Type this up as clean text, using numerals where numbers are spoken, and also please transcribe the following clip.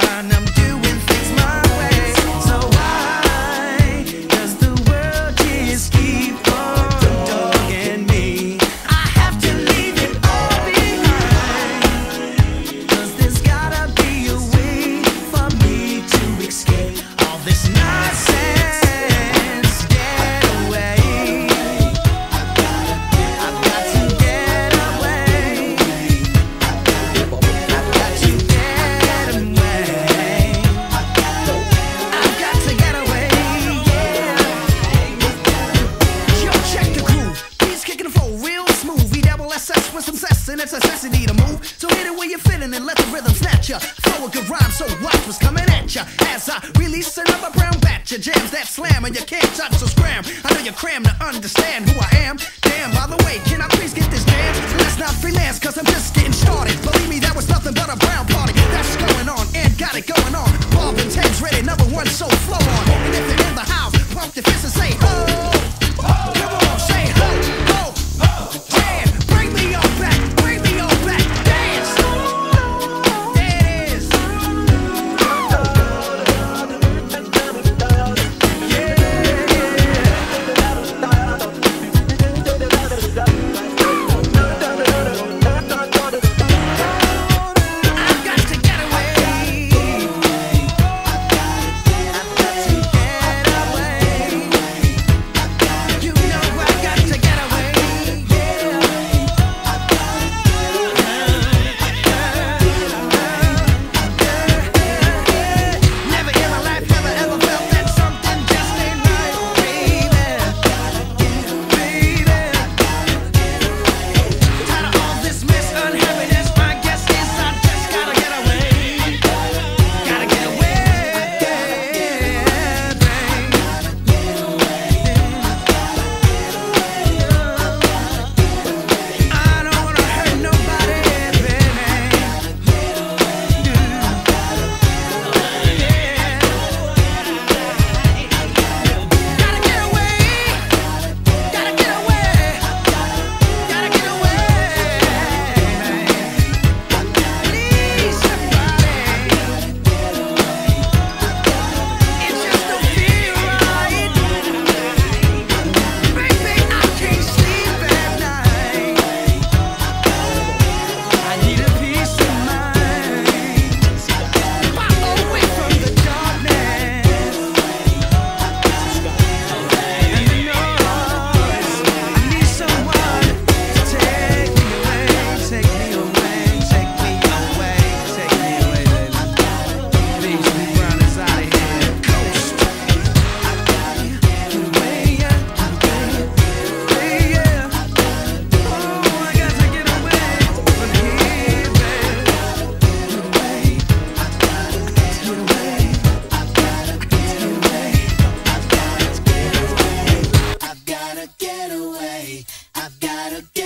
mine. I'm doing things my way. So why does the world just keep on dogging me? I have to leave it all behind, 'cause there's gotta be a way for me to escape all this nonsense. Get away. I've got to get away. I've got to get away. I've got to get away, yeah. Yo, check the groove. Beats kicking the flow real smooth. ESS with some cess, and it's a necessity to move. So hit it where you're feeling and let the rhythm snatch ya. Throw a good rhyme, so watch what's coming at ya. As I release another brown batch of jams that slam and you can't touch, so scram. I know you're crammed to understand who I am. Damn, by the way, can I please get this dance? Let's not freelance, 'cause I'm just getting started. Believe me, that was nothing but a brown party. That's going on and got it going on. Bob and Ted's ready, number one, so flow on. And if you're in the house, pump your fists and say, ho! Come on, say ho, ho, yeah. Bring me on back, dance. There it is. I've got to get away. I've got to get away. You know I got to get away, yeah. Never in my life have I ever felt that something just ain't right, baby. Tired of all this mess, unhappiness. My guess is I just gotta get away. Gotta get away, I don't wanna hurt nobody, baby. Gotta get away. Gotta get away. Gotta get away. Please, somebody. It just don't feel right. Baby, I can't sleep at night. I need a peace of mind. Far away from the darkness and the noise. I need someone to take me away, take me away, take me away, take me away, baby. Please, Big Brown is out of here. Ghost. Get away, yeah, yeah. Oh, I got to get away from here, baby. Get away. Get away. Get away. I've gotta get away. I've gotta get